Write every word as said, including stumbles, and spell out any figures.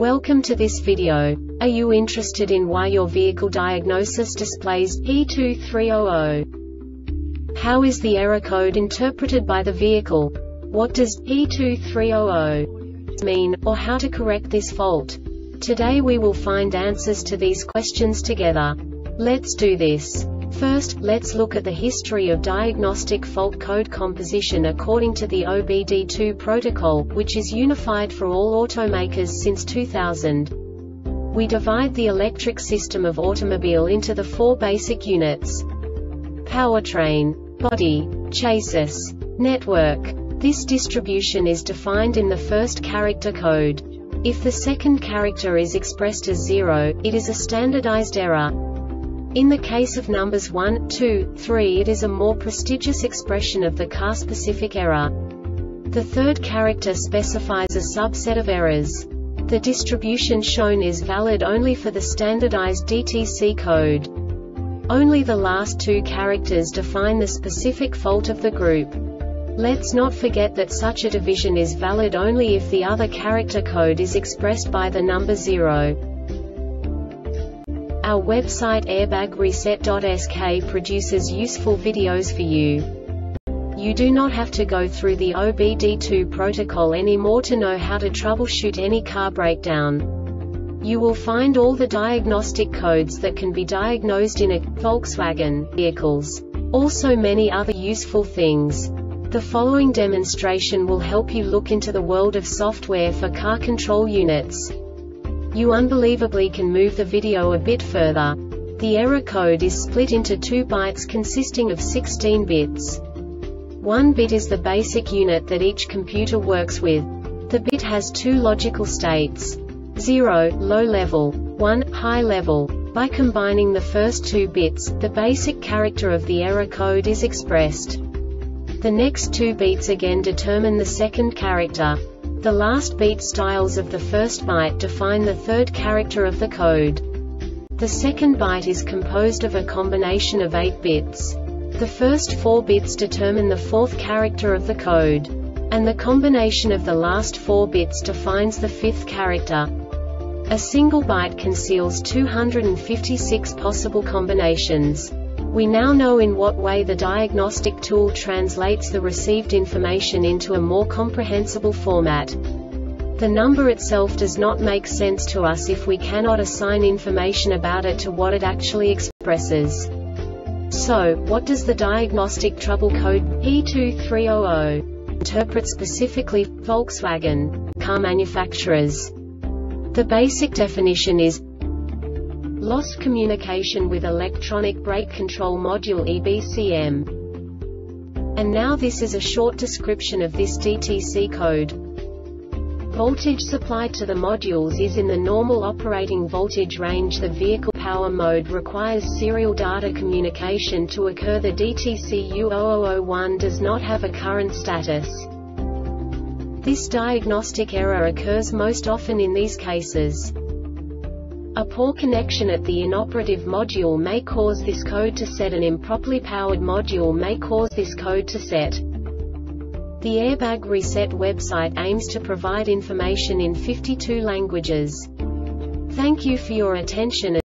Welcome to this video. Are you interested in why your vehicle diagnosis displays E two three zero zero? How is the error code interpreted by the vehicle? What does E two three zero zero mean, or how to correct this fault? Today we will find answers to these questions together. Let's do this. First, let's look at the history of diagnostic fault code composition according to the O B D two protocol, which is unified for all automakers since two thousand. We divide the electric system of automobile into the four basic units: powertrain, body, chassis, network. This distribution is defined in the first character code. If the second character is expressed as zero, it is a standardized error. In the case of numbers one, two, three, it is a more prestigious expression of the car-specific error. The third character specifies a subset of errors. The distribution shown is valid only for the standardized D T C code. Only the last two characters define the specific fault of the group. Let's not forget that such a division is valid only if the other character code is expressed by the number zero. Our website airbag reset dot S K produces useful videos for you. You do not have to go through the O B D two protocol anymore to know how to troubleshoot any car breakdown. You will find all the diagnostic codes that can be diagnosed in a Volkswagen vehicles. Also many other useful things. The following demonstration will help you look into the world of software for car control units. You unbelievably can move the video a bit further. The error code is split into two bytes consisting of sixteen bits. One bit is the basic unit that each computer works with. The bit has two logical states: zero, low level, one, high level. By combining the first two bits, the basic character of the error code is expressed. The next two bits again determine the second character. The last beat styles of the first byte define the third character of the code. The second byte is composed of a combination of eight bits. The first four bits determine the fourth character of the code. And the combination of the last four bits defines the fifth character. A single byte conceals two hundred fifty-six possible combinations. We now know in what way the diagnostic tool translates the received information into a more comprehensible format. The number itself does not make sense to us if we cannot assign information about it to what it actually expresses. So, what does the diagnostic trouble code E two three zero zero interpret specifically for Volkswagen car manufacturers? The basic definition is lost communication with electronic brake control module E B C M. And now this is a short description of this D T C code. Voltage supplied to the modules is in the normal operating voltage range. The vehicle power mode requires serial data communication to occur. The D T C U zero zero zero one does not have a current status. This diagnostic error occurs most often in these cases. A poor connection at the inoperative module may cause this code to set. An improperly powered module may cause this code to set. The Airbag Reset website aims to provide information in fifty-two languages. Thank you for your attention.